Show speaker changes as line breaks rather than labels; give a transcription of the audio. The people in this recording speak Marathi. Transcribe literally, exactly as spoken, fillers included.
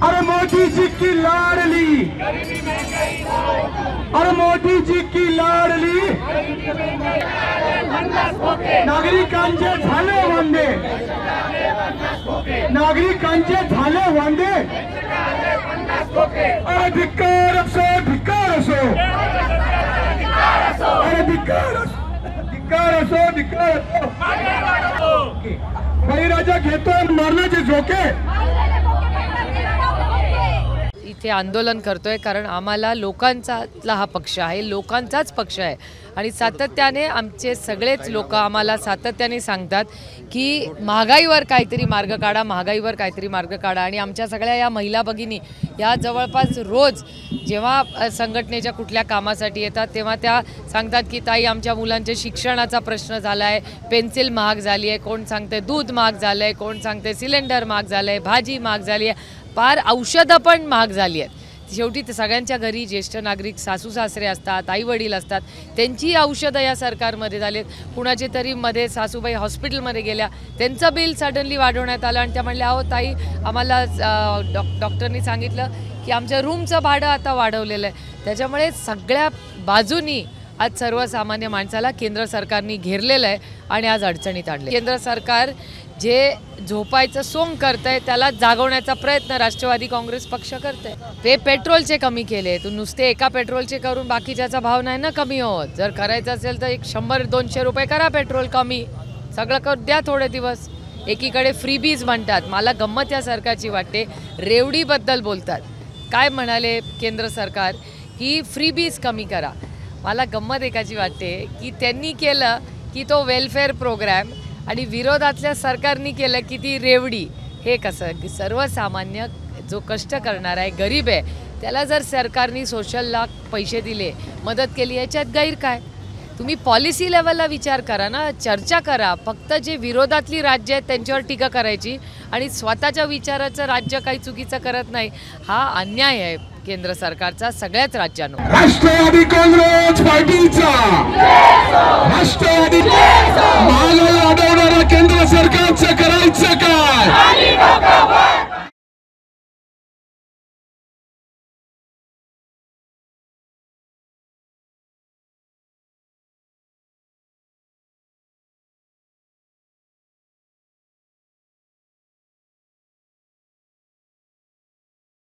अरे मोदी जी की लाडली, अरे मोदी जी की लाडली, नागरिकांचे झाले वांदे, नागरिकांचे झाले वांदे। अरे धिक्कार असो, धिक्कार असो, अरे धिक्कार असो, धिक्कार असो, धिक्कार असो। बळीराजा घेतोय मारण्याचे झोके।
इथे आंदोलन करतोय कारण आम्हाला लोकांचा हा पक्ष आहे, लोकांचाच पक्ष आहे आणि सातत्याने आमचे सगळेच लोक आम्हाला सातत्याने सांगतात की महागाईवर काहीतरी मार्ग काढा, महागाईवर काहीतरी मार्ग काढा। आणि आमच्या सगळ्या या महिला भगिनी या जवळपास रोज जेव्हा संघटनेच्या कुठल्या कामासाठी येतात तेव्हा त्या सांगतात की ताई आमच्या मुलांच्या शिक्षणाचा प्रश्न झाला आहे, पेन्सिल महाग झाली आहे, कोण सांगते दूध महाग झालं आहे, कोण सांगते सिलेंडर महाग झालं आहे, भाजी महाग झाली आहे, पार औषधं पण महाग झाली आहेत। शेवटी सगळ्यांच्या घरी ज्येष्ठ नागरिक सासू सासरे असतात, आई वडील असतात, त्यांची औषधं या सरकारमध्ये झालेत। कुणाचे तरी मध्ये सासूबाई हॉस्पिटलमध्ये गेल्या, त्यांचं बिल सडनली वाढवण्यात आलं आणि त्या म्हणल्या अहो ताई आम्हाला डॉक डॉक्टरनी सांगितलं की आमच्या रूमचं भाडं आता वाढवलेलं आहे। त्याच्यामुळे सगळ्या बाजूनी आज सर्वसामान्य माणसाला केंद्र सरकारने घेरलेलं आहे आणि आज अडचणीत आणले। केंद्र सरकार जे झोपायचं सोंग करतंय त्याला जागवण्याचा प्रयत्न राष्ट्रवादी काँग्रेस पक्ष करते। ते पेट्रोलचे कमी केले, तू नुसते एका पेट्रोलचे करून बाकीच्याचा भाव नाही ना कमी होत। जर करायचं असेल तर एक शंभर दोनशे रुपये करा पेट्रोल कमी, सगळं कर द्या थोडे दिवस। एकीकडे फ्रीबीज म्हणतात, मला गंमत या सरकारची वाटते, रेवडीबद्दल बोलतात। काय म्हणाले केंद्र सरकार की फ्रीबीज कमी करा, मला गंमत एकाची वाटते की त्यांनी केलं की तो वेलफेअर प्रोग्राम आणि विरोधातल्या सरकारने केलं की ती रेवडी। हे कसं, सर्वसामान्य जो कष्ट करणार आहे, गरीब आहे, त्याला जर सरकारने सोशलला पैसे दिले, मदत केली, याच्यात गैर काय? तुम्ही पॉलिसी लेवलला विचार करा ना, चर्चा करा। फक्त जे विरोधातली राज्य आहेत त्यांच्यावर टीका करायची आणि स्वतःच्या विचाराचं राज्य काही चुकीचं करत नाही, हा अन्याय आहे केंद्र सरकारचा सगळ्याच राज्यांवर।
राष्ट्रवादी काँग्रेस पार्टीचा राष्ट्रवादी महागाई वाढवणाऱ्या केंद्र सरकारचं